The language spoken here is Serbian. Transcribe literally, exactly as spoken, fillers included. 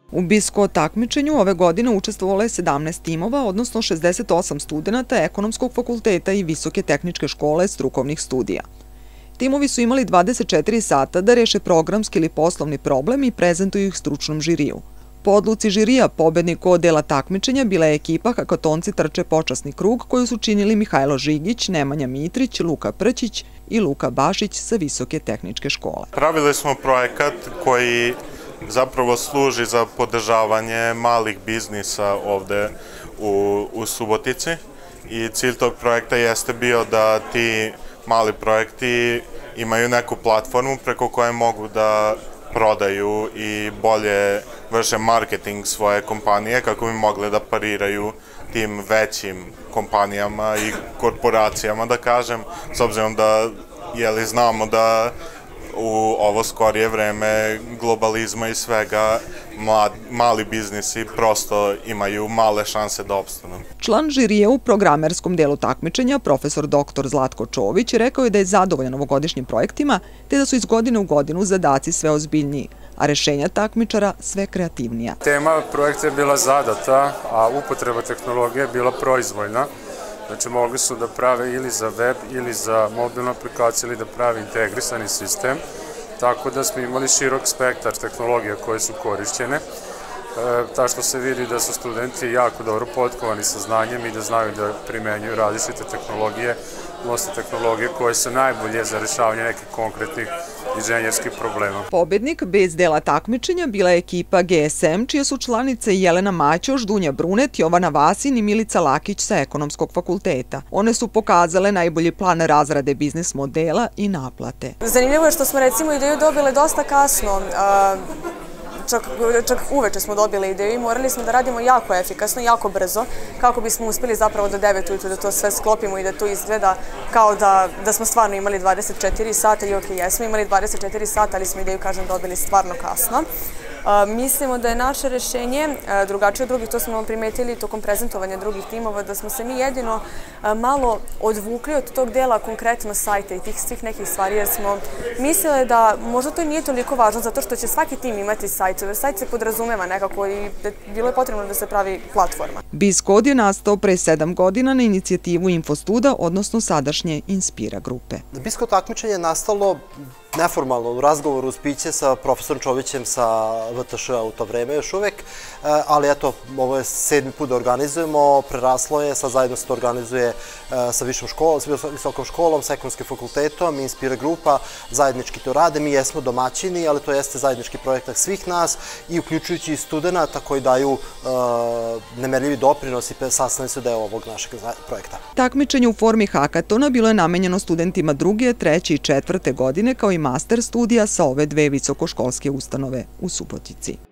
U BISCO takmičenju ove godine učestvovalo je sedamnaest timova, odnosno šezdeset osam studenata Ekonomskog fakulteta i Visoke tehničke škole strukovnih studija. Timovi su imali dvadeset četiri sata da reše programski ili poslovni problem i prezentuju ih stručnom žiriju. Po odluci žirija, pobednik ovog dela takmičenja bila je ekipa Hakatonci trče počasni krug koju su činili Mihajlo Žigić, Nemanja Mitrić, Luka Prćić i Luka Bašić sa Visoke tehničke škole. Pravili smo projekat koji zapravo služi za podržavanje malih biznisa ovde u, u Subotici i cilj tog projekta jeste bio da ti mali projekti imaju neku platformu preko koje mogu da prodaju i bolje vrše marketing svoje kompanije kako bi mogli da pariraju tim većim kompanijama i korporacijama, da kažem, s obzirom da jeli, znamo da u ovo skorije vreme globalizma i svega mlad, mali biznisi prosto imaju male šanse da opstanu. Član žirija u programerskom delu takmičenja, profesor doktor Zlatko Čović, rekao je da je zadovoljan ovogodišnjim projektima, te da su iz godine u godinu zadaci sve ozbiljniji, a rešenja takmičara sve kreativnija. Tema projekta je bila zadata, a upotreba tehnologije je bila proizvoljna. Znači, mogli su da prave ili za web, ili za mobilnu aplikaciju, ili da prave integrisani sistem. Tako da smo imali širok spektar tehnologija koje su korišćene. E, ta što se vidi da su studenti jako dobro potkovani sa znanjem i da znaju da primenjuju različite tehnologije, odnosno tehnologije koje su najbolje za rešavanje nekih konkretnih inženjerskih problema. Pobednik bez dela takmičenja bila je ekipa G S M, čije su članice Jelena Maćoš, Dunja Brunet, Jovana Vasin i Milica Lakić sa Ekonomskog fakulteta. One su pokazale najbolji plan razrade biznis modela i naplate. Zanimljivo je što smo recimo ideju dobile dosta kasno. Čak, čak uveče smo dobili ideju i morali smo da radimo jako efikasno, jako brzo, kako bismo uspeli zapravo do devet ujutru da to sve sklopimo i da to izgleda kao da, da smo stvarno imali dvadeset četiri sata, i ok, jesmo imali dvadeset četiri sata, ali smo ideju, kažem, dobili stvarno kasno. Uh, mislimo da je naše rešenje uh, drugačije od drugih, to smo primetili tokom prezentovanja drugih timova, da smo se mi jedino uh, malo odvukli od tog dela konkretno sajta i tih svih nekih stvari, jer smo mislili da možda to nije toliko važno zato što će svaki tim imati sajt, jer sajt se podrazumeva nekako i bilo je potrebno da se pravi platforma. BISCO je nastao pre sedam godina na inicijativu Infostuda, odnosno sadašnje Inspira grupe. BISCO takmičenje je nastalo neformalno u razgovoru uz piće sa profesorom Čovićem sa V T Š-a u to vreme još uvek, ali eto, ovo je sedmi put da organizujemo, preraslo je, sad zajedno se to organizuje sa višom školom, sa visokom školom, sa Ekonomskim fakultetom, Inspira grupa, zajednički to rade, mi jesmo domaćini, ali to jeste zajednički projekat svih nas i uključujući i studenta koji daju nemerljivi doprinos i sastavljaju se deo ovog našeg projekta. Takmičenje u formi hakatona bilo je namenjeno studentima druge, treće i četvrte godine kao i master studija sa ove dve visokoškolske ustanove u Subotici.